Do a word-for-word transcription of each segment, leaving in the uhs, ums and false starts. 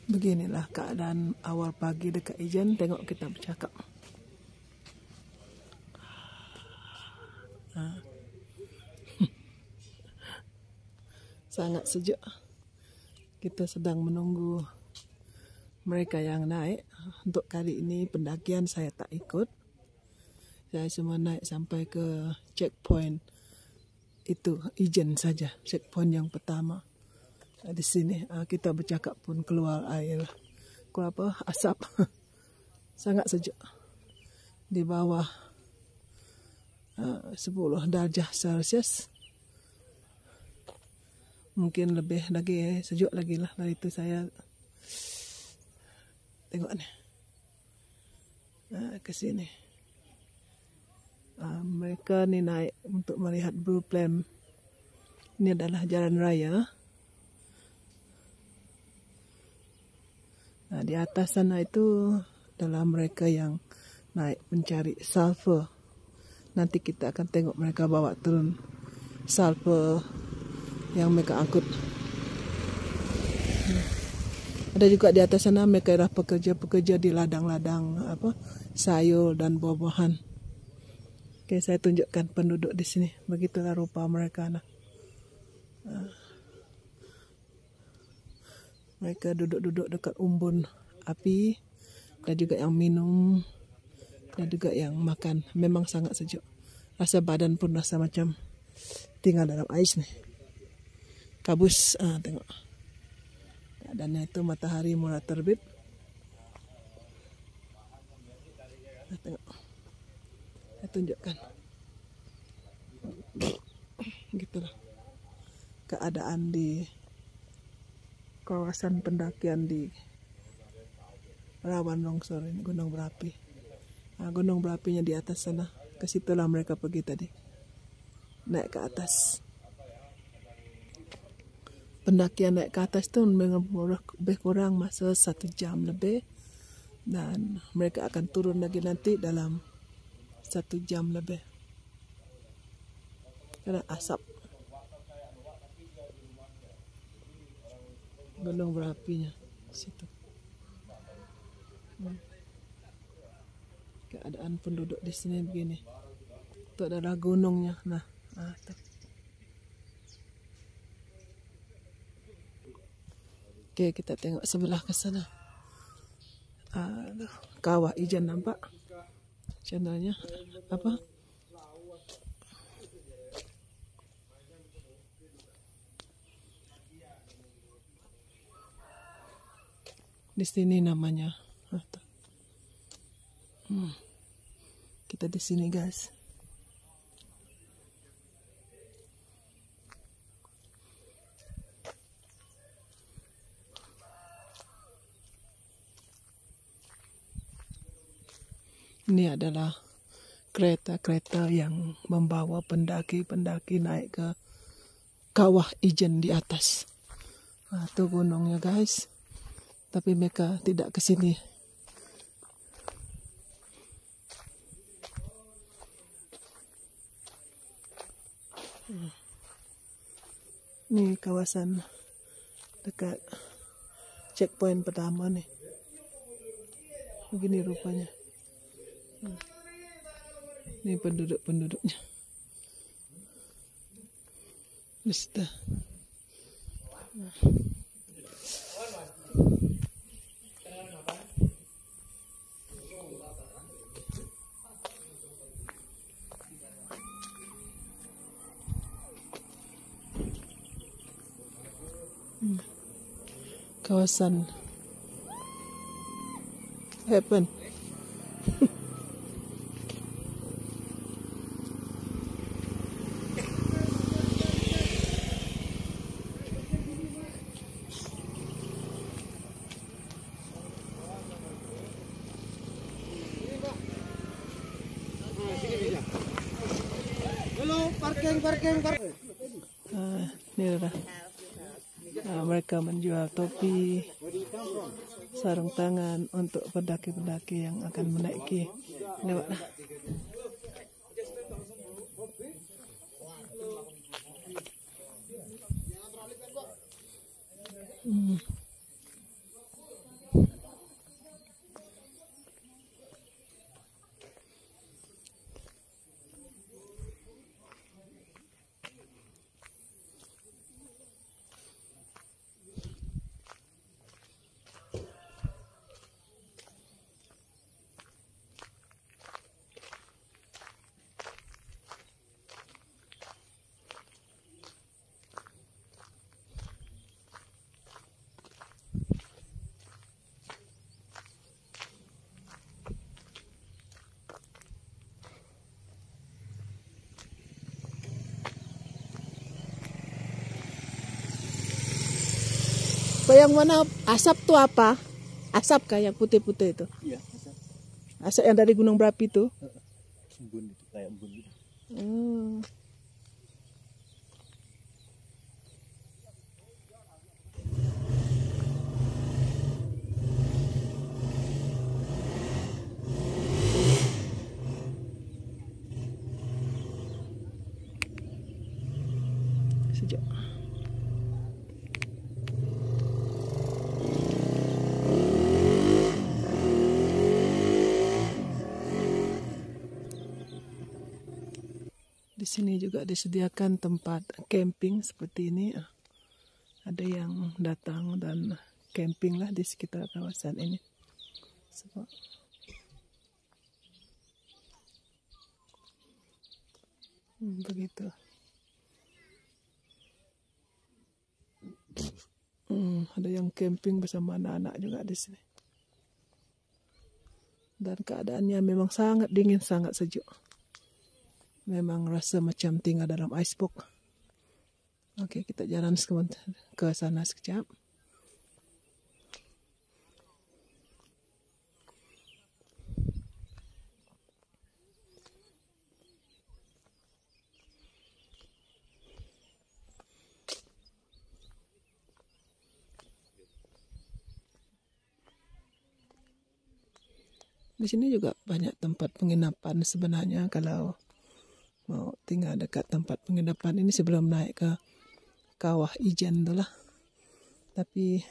Beginilah keadaan awal pagi dekat Ijen. Tengok kita bercakap. Nah. Sangat sejuk. Kita sedang menunggu mereka yang naik. Untuk kali ini pendakian saya tak ikut. Saya cuma naik sampai ke checkpoint itu Ijen saja. Checkpoint yang pertama. Di sini kita bercakap pun keluar air, keluar apa asap. Sangat sejuk. Di bawah uh, sepuluh derajat Celcius. Mungkin lebih lagi sejuk lagi lah dari itu. Saya tengok nih uh, ke sini. Uh, mereka ni naik untuk melihat Blue Flame. Ini adalah jalan raya. Nah, di atas sana itu adalah mereka yang naik mencari sulfur. Nanti kita akan tengok mereka bawa turun sulfur yang mereka angkut. Nah, ada juga di atas sana mereka adalah pekerja-pekerja di ladang-ladang apa sayur dan buah-buahan. Oke, saya tunjukkan penduduk di sini. Begitulah rupa mereka. Nah. Nah. Mereka duduk-duduk dekat umbun api. Ada juga yang minum. Ada juga yang makan. Memang sangat sejuk. Rasa badan pun rasa macam tinggal dalam ais nih. Kabus. Ah, tengok. Keadaannya itu matahari mulai terbit. Nah, tengok. Saya tunjukkan. Gitulah. Keadaan di kawasan pendakian di rawan longsor ini, gunung berapi. Nah, gunung berapinya di atas sana. Ke situlah mereka pergi tadi. Naik ke atas. Pendakian naik ke atas itu lebih kurang masa satu jam lebih. Dan mereka akan turun lagi nanti dalam satu jam lebih. Karena asap. Gunung berapinya situ. Hmm. Keadaan penduduk di sini begini. Itu adalah gunungnya. Nah, ah, tuh. Oke, kita tengok sebelah ke sana. Ah, Kawah Ijen nampak. Channelnya apa? Di sini namanya. Hmm. Kita di sini, guys. Ini adalah kereta-kereta yang membawa pendaki-pendaki naik ke kawah Ijen di atas. Nah, itu gunungnya, guys. Tapi mereka tidak ke sini. Hmm. Ini kawasan dekat checkpoint pertama nih. Begini rupanya. Hmm. Ini penduduk-penduduknya. Lista. Nah. Hmm. Kawasan Happen. Halo, parking, parking, parking. Uh, ini adalah uh, mereka menjual topi, sarung tangan untuk pendaki-pendaki yang akan menaiki. Lewatlah. Hmm. yang mana asap tuh apa? Asap kayak putih-putih itu. Iya, asap. Asap yang dari gunung berapi itu. Embun itu kayak embun gitu. Hmm. Sejuk. Di sini juga disediakan tempat camping seperti ini. Ada yang datang dan camping lah di sekitar kawasan ini. Sebab hmm, begitu. Hmm, ada yang camping bersama anak-anak juga di sini. Dan keadaannya memang sangat dingin, sangat sejuk. Memang rasa macam tinggal dalam icebox. Oke, kita jalan ke sana sekejap. Di sini juga banyak tempat penginapan sebenarnya kalau mau tinggal dekat tempat penginapan ini sebelum naik ke Kawah Ijen tu lah. Tapi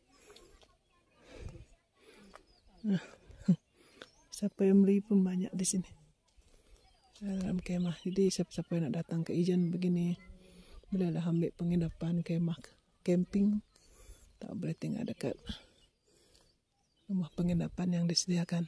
siapa yang beli pun banyak di sini dalam kemah. Jadi siapa-siapa yang nak datang ke Ijen begini bolehlah ambil penginapan kemah camping. Tak boleh tinggal dekat rumah penginapan yang disediakan.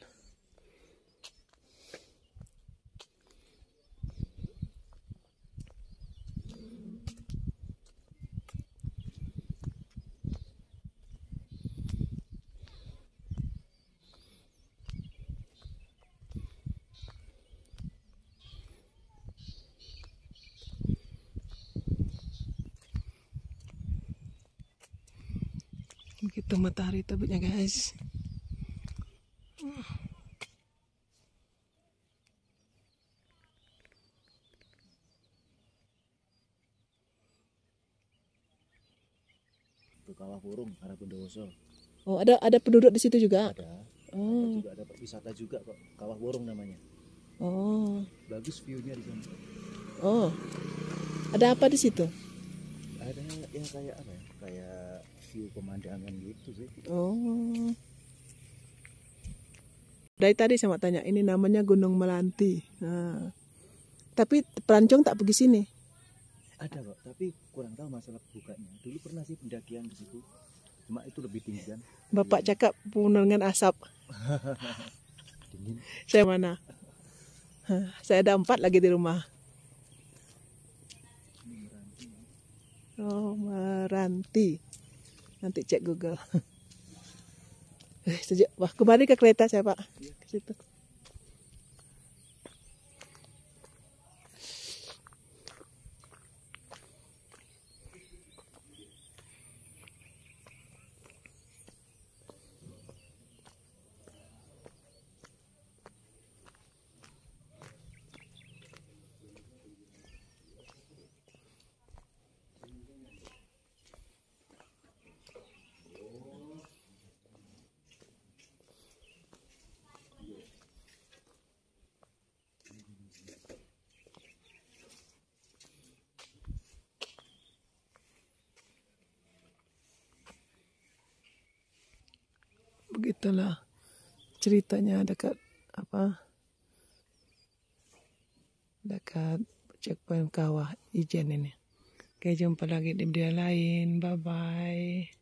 Begitu matahari terbitnya guys. Ke Kawah Wurung arah Bondowoso. Oh, ada ada penduduk di situ juga. Ada. Oh. Ada juga ada wisata juga kok. Kawah Wurung namanya. Oh. Bagus view-nya di sana. Oh. Ada apa di situ? Ada ya kayak apa ya? Kayak view pemandangan gitu sih. Oh. Dari tadi saya mau tanya, ini namanya Gunung Melanti. Nah. Tapi pelancong tak pergi sini. Ada kok, tapi kurang tahu masalah bukanya. Dulu pernah sih pendakian di situ. Cuma itu lebih tinggi kan. Bapak cakap penuh dengan asap. Dingin. Saya mana? Hah, saya ada empat lagi di rumah. Oh, Meranti. Nanti cek Google. Eh, sejak wah kembali ke kereta saya Pak. Ke situ. Begitulah ceritanya dekat apa dekat checkpoint Kawah Ijen ini. Oke, jumpa lagi di video lain. Bye bye.